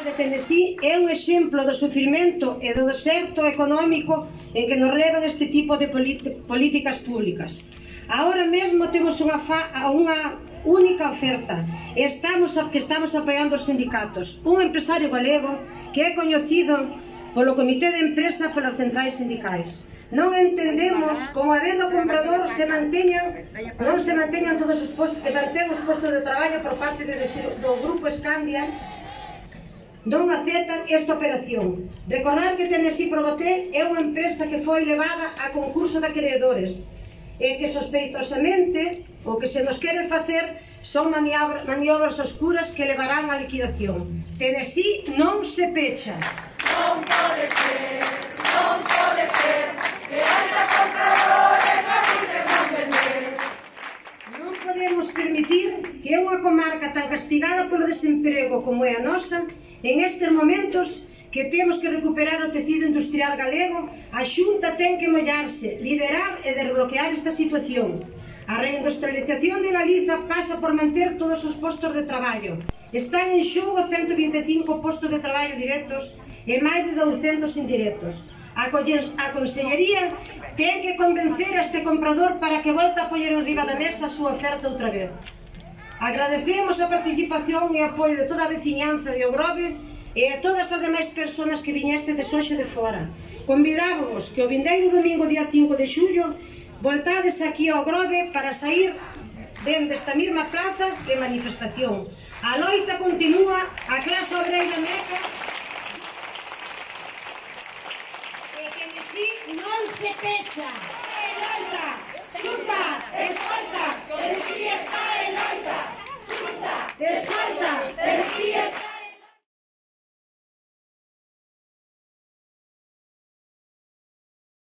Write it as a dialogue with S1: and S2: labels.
S1: de Tennessee é un exemplo do sufrimento e do deserto económico en que nos levan este tipo de políticas públicas. Agora mesmo temos unha única oferta e estamos apoiando os sindicatos. Un empresario galego que é coñecido polo Comité de Empresa e polas centrais sindicais. Non entendemos como habendo comprador non se manteñan todos os postos que mantén os postos de traballo por parte do Grupo Escandia. Non aceptan esta operación. Recordar que Tennessee Provoté é unha empresa que foi levada a concurso de acreedores e que sospeitosamente o que se nos quere facer son maniobras oscuras que levarán á liquidación. Tennessee non se pecha.
S2: Non pode ser que haya compradores aquí que van vender.
S1: Non podemos permitir que unha comarca tan castigada polo desemprego como é a nosa, en estes momentos que temos que recuperar o tecido industrial galego, a Xunta ten que mollarse, liderar e desbloquear esta situación. A reindustrialización de Galiza pasa por manter todos os postos de traballo. Están en xogo 125 postos de traballo directos e máis de 200 indirectos. A Consellería ten que convencer a este comprador para que volte a poñer enriba da mesa a súa oferta outra vez. Agradecemos a participación e apoio de toda a veciñanza de Ogrove e a todas as demais persoas que viñestes hoxe de fora. Convidávos que o vindeiro domingo día 5 de xullo voltades aquí ao Ogrove para sair dende esta mesma plaza de manifestación. A loita continúa, a clase obreira meca e que Tennessee non se pecha.